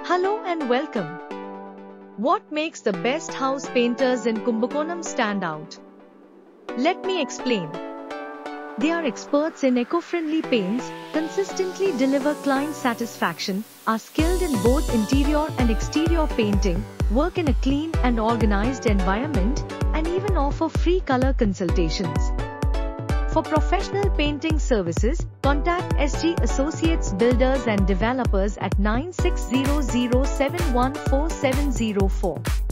Hello and welcome. What makes the best house painters in Kumbakonam stand out? Let me explain. They are experts in eco-friendly paints, consistently deliver client satisfaction, are skilled in both interior and exterior painting, work in a clean and organized environment, and even offer free color consultations. For professional painting services, contact SG Associates Builders and Developers at 9600 714 704.